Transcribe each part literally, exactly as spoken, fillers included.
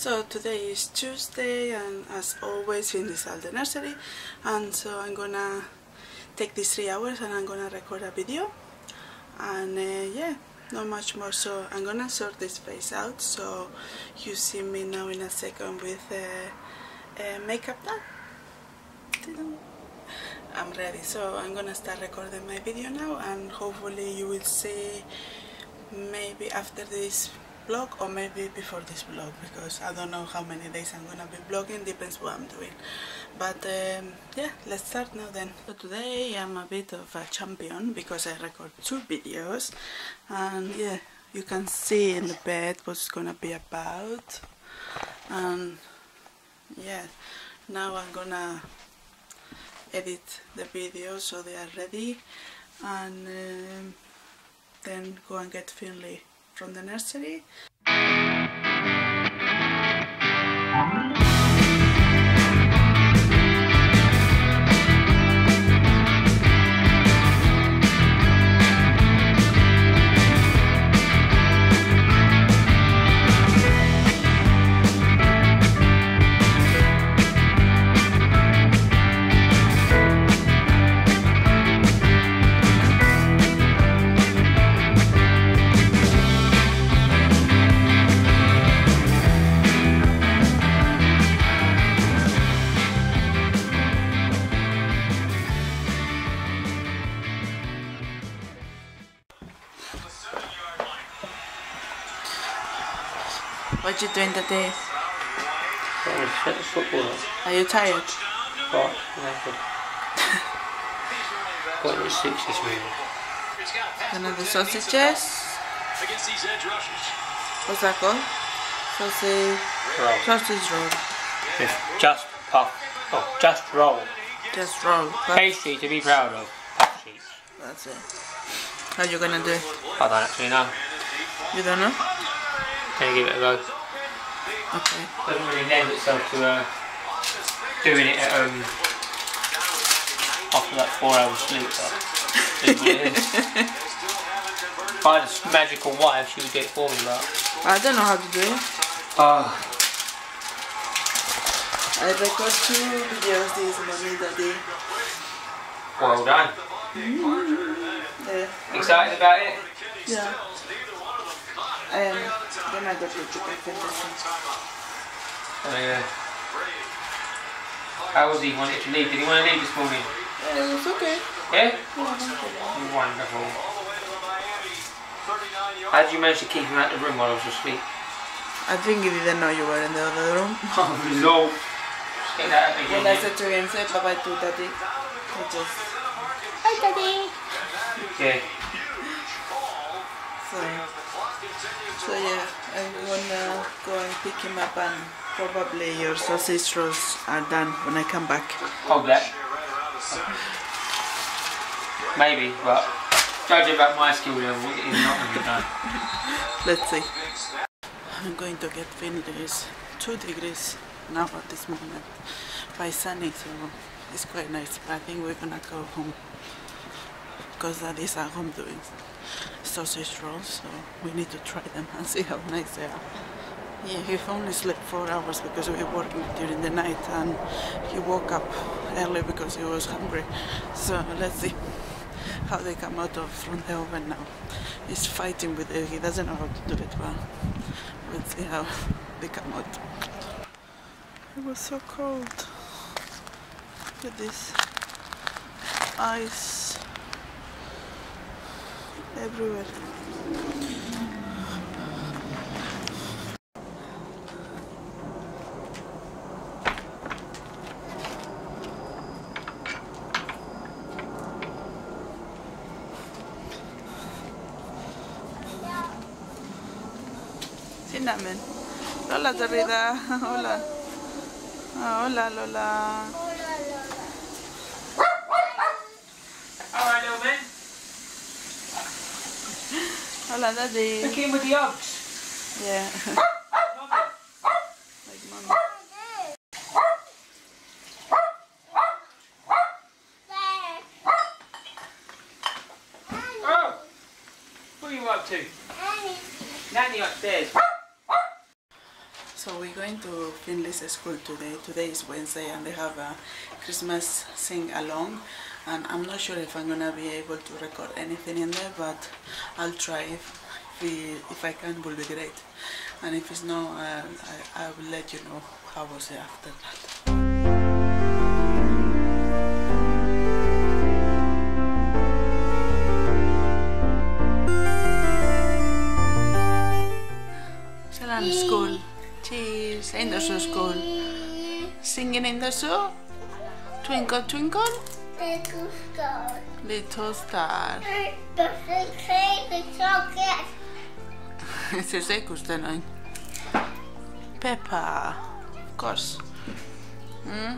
So today is Tuesday, and as always in this Alde nursery, and so I'm gonna take these three hours and I'm gonna record a video, and uh, yeah, not much more. So I'm gonna sort this face out, so you see me now in a second with uh, uh, makeup done. I'm ready, so I'm gonna start recording my video now, and hopefully you will see maybe after this vlog or maybe before this vlog, because I don't know how many days I'm gonna be vlogging, depends what I'm doing. But um, yeah, let's start now then. So today I'm a bit of a champion because I record two videos, and yeah, you can see in the bed what's gonna be about. And yeah, now I'm gonna edit the videos so they are ready, and um, then go and get Finley from the nursery. What you doing today? Are you tired? Right, naked. Got it at six this morning. Another sausages. What's that called? Sausage Roll. Sausage roll. Just, just puff. Oh, just roll. Just roll. Puff. Pastry to be proud of. Puff sheets. That's it. How you gonna do it? I don't actually know. You don't know? Can you give it a go? Okay. Doesn't really lend itself to uh, doing it at, um, after like four hours sleep. But it is what it is. If I had a magical wife, she would do it for me, but I don't know how to do it. oh. I record two videos this morning that day. Well done. Mm-hmm. Yeah. Excited about it? Yeah. I am gonna go to chicken fitness. Oh yeah. How was he? Wanted to leave? Did he want to leave this morning? Yeah, it was okay. Yeah? Yeah, Wonderful. How did you manage to keep him out of the room while I was asleep? I think he didn't know you were in the other room. Oh, result. Just get that out again. When I said to him, say bye bye to daddy, he just, hi daddy. Yeah. So, so yeah, I'm gonna go and pick him up, and probably your sausage rolls are done when I come back. Hold that. Maybe, but judging about my skill level, it is not going to be done. Let's see. I'm going to get Finley's two degrees now at this moment by sunny, so it's quite nice. But I think we're gonna go home because daddy's at home doing sausage rolls, so we need to try them and see how nice they are. Yeah, he only slept four hours because we were working during the night, and he woke up early because he was hungry. So let's see how they come out of from the oven now. He's fighting with it, he doesn't know how to do it well. Let's see how they come out. It was so cold. Look at this ice everywhere. Cinnamon. Lola Dorida. Hola. Oh, hola Lola. Alright, little man. Hola daddy. Look in with the oats. Yeah. Like mommy. Oh! What are you up to? Nanny upstairs. So we're going to Finley's school today. Today is Wednesday and they have a Christmas sing-along, and I'm not sure if I'm gonna be able to record anything in there, but I'll try. If, we, if I can, will be great. And if it's not, uh, I, I will let you know how was it after that. School. Cheese. In the zoo school. Singing in the zoo. Twinkle, twinkle. Little star. Little star. Se seikusteloin. Peppa. Of course. Mm?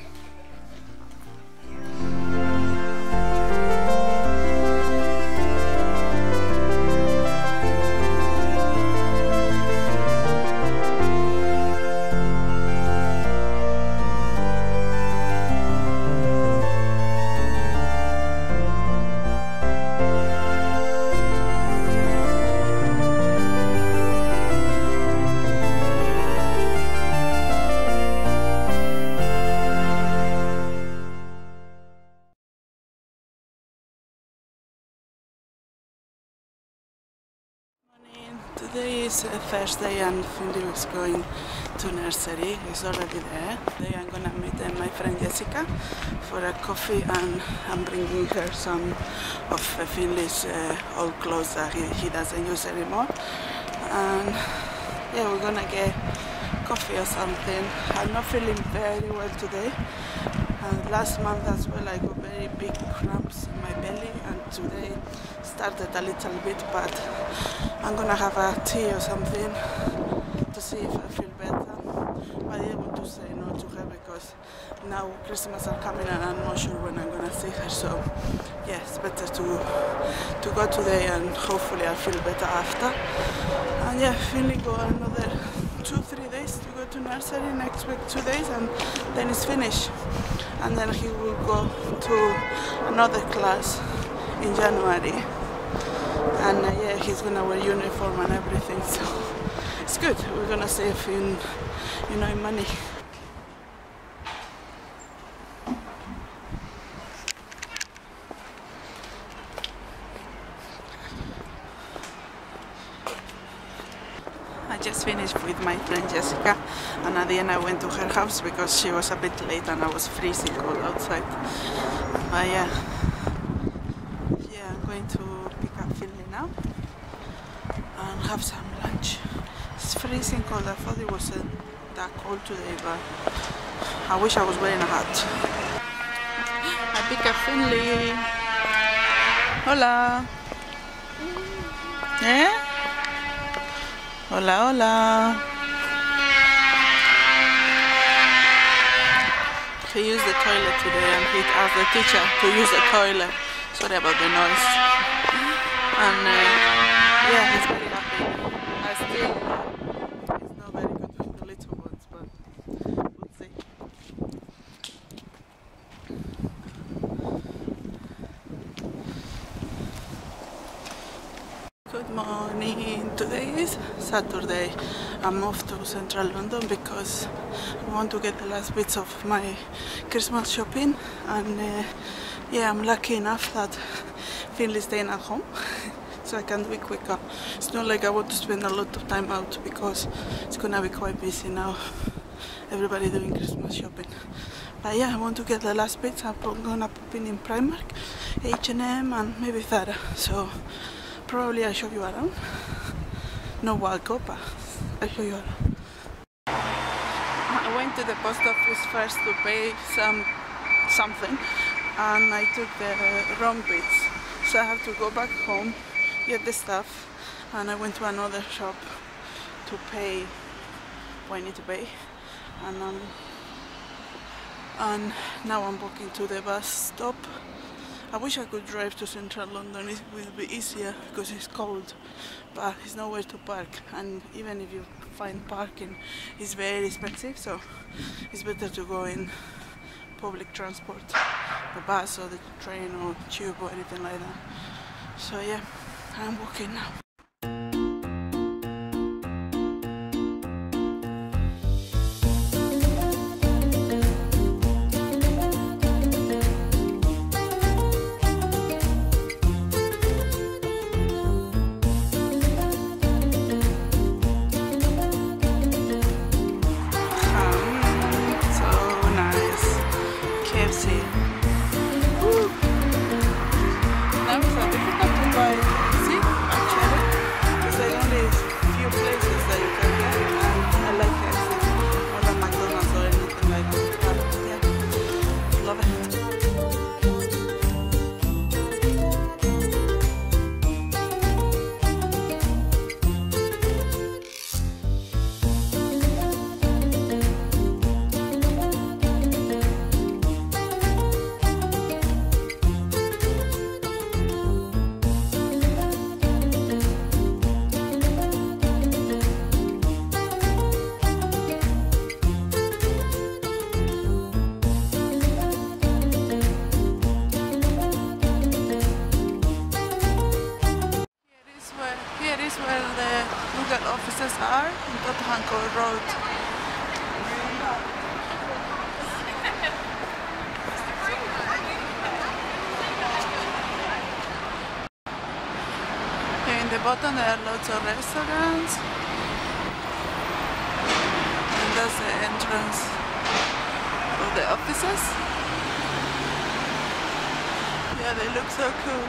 Today is a Thursday and Finley is going to nursery. He's already there. Today I'm gonna meet uh, my friend Jessica for a coffee, and I'm bringing her some of uh, Finley's uh, old clothes that he, he doesn't use anymore. And yeah, we're gonna get coffee or something. I'm not feeling very well today. And last month as well I got very big cramps in my belly, and today started a little bit, but I'm gonna have a tea or something to see if I feel better. But I didn't want to say no to her because now Christmas are coming and I'm not sure when I'm gonna see her, so yeah, it's better to to go today and hopefully I'll feel better after. And yeah, Finley go another two, three days to go to nursery, next week two days, and then it's finished. And then he will go to another class in January. And uh, yeah, he's gonna wear uniform and everything, so it's good. We're gonna save in, you know, in money. I just finished with my friend Jessica, and at the end I went to her house because she was a bit late and I was freezing cold outside. But yeah, yeah, I'm going to pick up Finley now and have some lunch. It's freezing cold. I thought it wasn't that cold today, but I wish I was wearing a hat. I pick up Finley. Hola. Eh? Hola, hola. He used the toilet today and he asked the teacher to use the toilet. Sorry about the noise. And uh, yeah, he's very happy. I still, uh, it's not very good with the little ones, but we'll see. Good morning. Today is Saturday. I'm off to Central London because I want to get the last bits of my Christmas shopping, and uh, yeah, I'm lucky enough that Finley's staying at home so I can do it quicker. It's not like I want to spend a lot of time out because it's gonna be quite busy now, everybody doing Christmas shopping. But yeah, I want to get the last bits. I'm gonna pop in in Primark, H and M and maybe Zara, so probably I'll show you around. No walk, but I'll show you around. I went to the post office first to pay some something, and I took the wrong bits, so I have to go back home, get the stuff, and I went to another shop to pay what I need to pay, and um, and now I'm walking to the bus stop. I wish I could drive to Central London. It will be easier because it's cold, but it's nowhere to park, and even if you find parking, it's very expensive, so it's better to go in public transport, the bus or the train or tube or anything like that. So yeah, I'm walking now. Google offices are in Tottenham Court Road. Here in the bottom there are lots of restaurants. And that's the entrance of the offices. Yeah, they look so cool.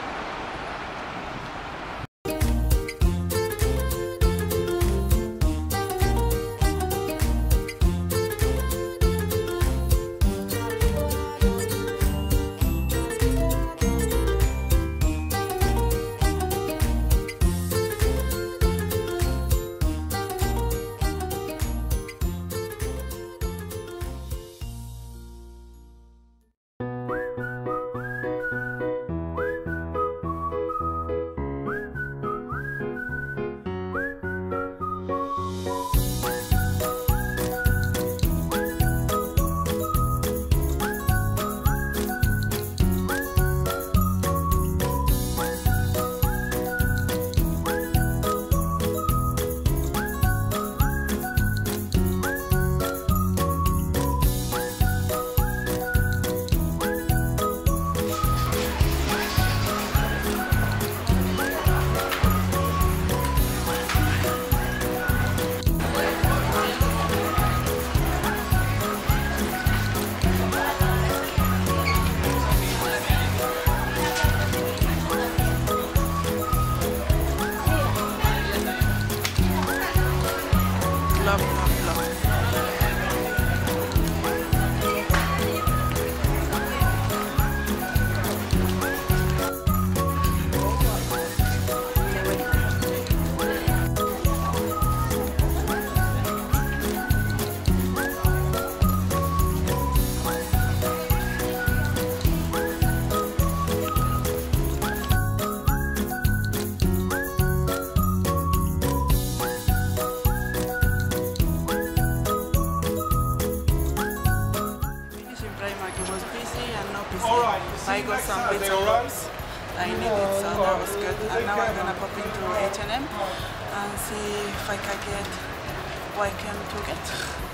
Love, love, love. I got some bits and bobs I needed, so that was good. And now I'm gonna pop into H and M and see if I can get what I came to get.